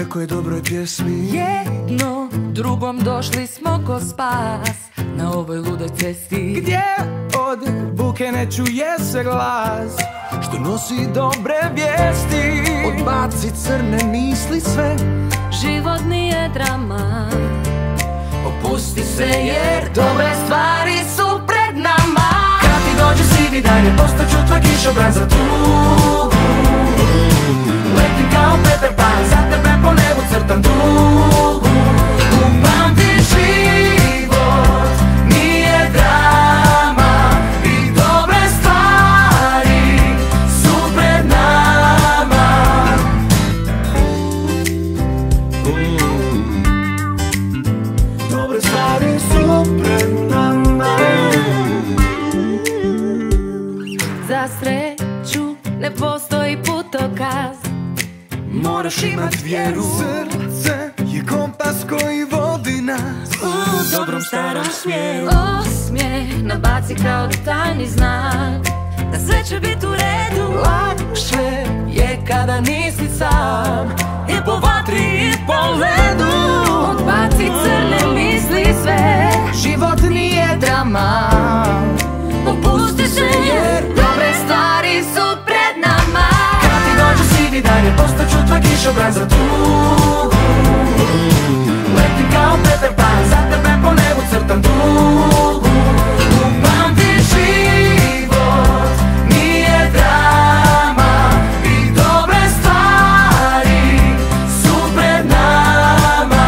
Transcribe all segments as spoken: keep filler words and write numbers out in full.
nekoj dobroj pjesmi. Jedno drugom došli smo ko spas na ovoj ludoj cesti, gdje od buke ne čuje se glas, što nosi dobre vijesti. Odbaci crne misli sve, život nije drama. Opusti se jer dobre stvari su pred nama. Kad ti dođe sivi dan je postaću tvoj kišobran za tugu. Letim kao Peter Pan, za tebe po nebu crtam dugu. Upamti život nije drama i dobre stvari su pred nama. Dobre stvari su pred nama. Za sreću ne postoji putokaz, moraš imat vjeru. Srce je kompas koji vodi nas u dobrom starom smjeru. Osmijeh nabaci kao tajni znak da sve će bit u redu. Lakše je kada nisi sam, i po vatri i po ledu. Odbaci crne misli sve, život nije drama. opusti se jer dobre stvari su pred nama. Kad ti dođe sivi dan je postaću tvoj kišobran za tugu. Letim kao Peter Pan, za tebe po nebu crtam dugu. Upamti život nije drama i dobre stvari su pred nama.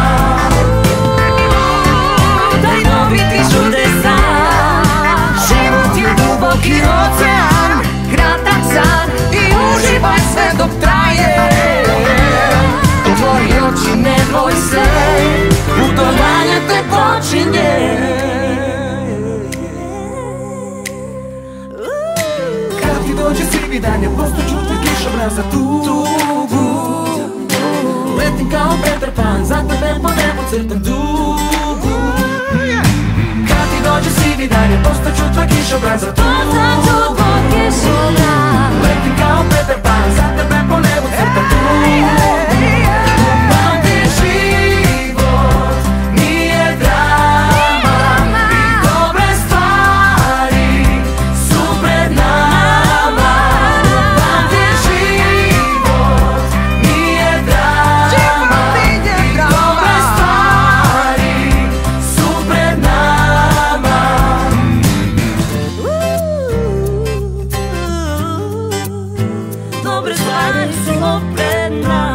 Daj dobiti čudesa, život je duboki ocean, kratak san i uživaj sve dok traje. Otvori oči, ne boj se, putovanje te počinje. Kad ti dođe sivi dan je postaću tvoj kišobran za tugu. Letim kao Peter Pan, za tebe po nebu crtam dugu. Kad ti dođe sivi dan je postaću tvoj kišobran za tugu. Postaću tvoj kišobran, letim kao Peter Pan, za tebe po nebu crtam dugu. Upamti život nije drama i dobre stvari su pred nama. Upamti život nije drama i dobre stvari su pred nama. dobre stvari su pred nama.